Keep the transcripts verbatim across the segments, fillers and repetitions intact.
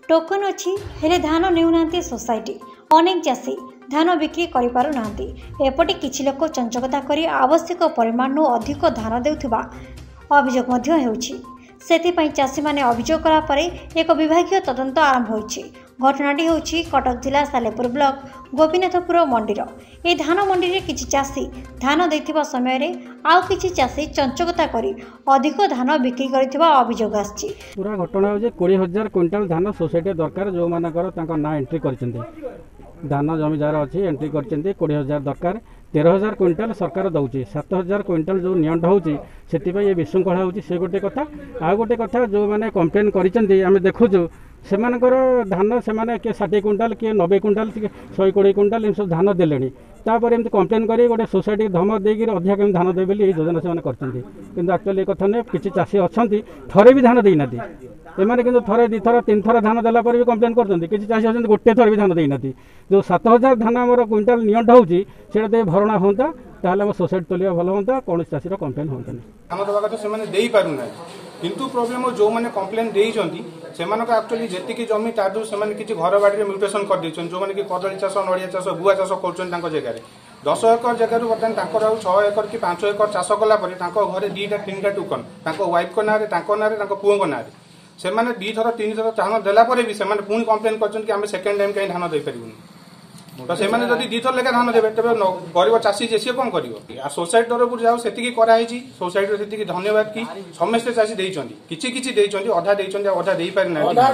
Token अच्छी हेले धान नेउनांती सोसाइटी अनेक चाषी धान बिक्री करि पारु नांती एपटे किछि लोक चंचकता करी आवश्यक परिमाणनु अधिक धान देउथिबा अभियोग मध्य हेउछि। सेथिपाई चाषी माने अभियोग कला परे एक विभागीय तदंत आरंभ होइछि। घटनाटी होछि कटक जिला सालेपुर ब्लॉक गोपीनाथपुर मंडीर। ए धान मंडी रे किछि चाषी धान दैथिबा समय रे आउ किछि चाषी चंचकता करी अधिक धान बिक्री करिथिबा अभियोग आछि। पूरा घटना हो जे बीस हज़ार क्विंटल धान सोसाइटी दरकार जो मानकर तांका ना एंट्री करछन्ते धान जमी जार अच्छी एंट्री करछन्ते बीस हज़ार दरकार तेरह हज़ार क्विंटल सरकार दउछि सात हज़ार क्विंटल जो नियंट होछि सेति ये विशृंखला होछि से गोटे कथा। आ गोटे कथा जो माने कंप्लेन करिसन्ते आमे देखुछु सेमानकर धान सेमाने के साठ क्विंटल किए नब्बे क्विंटल सौ कोड़े क्विंटल इन सब धान देलेनी तापर एमती कंप्लेन करी गोटे सोसाइटी धमक देकी अधिक केमि धान देबे बोली योजना से करछन्ते किंतु एक्चुअली कथा नै किछि चाषी अछन्ति थरे भी धान देइनाति एमाने किंतु थरे दि थर तीन थर धान देला पर भी कंप्लेन करछन्ति किछि चाषी अछन्ति गोटे थर भी धान देइनाति जो सात हज़ार धान हमर क्विंटल नियंट होउछि सेटा दे भरणा होंता ताहले हम सोसाइटी तलिया भलो होंता कोन चाषीर कंप्लेन होंतनी हम दबा कथा से माने देई पारु नै किंतु प्रॉब्लम जो माने कंप्लेन देई जंती सेमान को एक्चुअली जेति की जमी तादु सेमान किछि घर बाड़ी रे म्यूटेशन कर दैछन जो माने कि कदली चाष नड़िया चाष गुआ चाष करछन तांको जगह रे दस एकर जगह रु बर्तन तांकर आउ छह एकर कि पांच एकर चाष कला परे तांको घरे दीटा तीनटा टोकन तांको वाइफ को नारे तांको नारे तांको पुओ को नारे सेमाने दि थर तीन थर धान देला परे भी सेमाने पुनी कंप्लेन करछन कि हमें सेकंड टाइम कहीं धान दे परिबुनी तो सेमाने जदि दि थर लेका धान देबे तबे गरीब चाषी जे से कोन करिवो आ सोसाइटी तरफ जाऊ सेति की करा हिची सोसाइटी सेति की धन्यवाद कि समस्त चाषी देइचंदी किछि किछि देइचंदी अधा देइचंदी अधा देइ पारि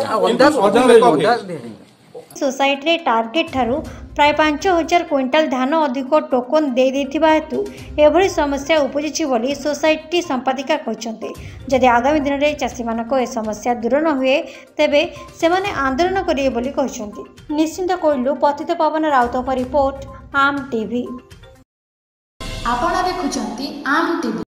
ना सोसाइटी रे टार्गेट ठारू प्राय पांच हजार क्विंटल धान अधिक टोकन दे देथिबा हेतु एभली समस्या उपजिछि बोली सोसाइटी संपादिका कहते। जदि आगामी दिन में चाषी मानक ए समस्या दूर न हुए तेबे सेमाने आंदोलन करिए बोली कहते। Nischintakoili Patita Paban Rout report Aama TV. आपण देखुचंती आम टीवी।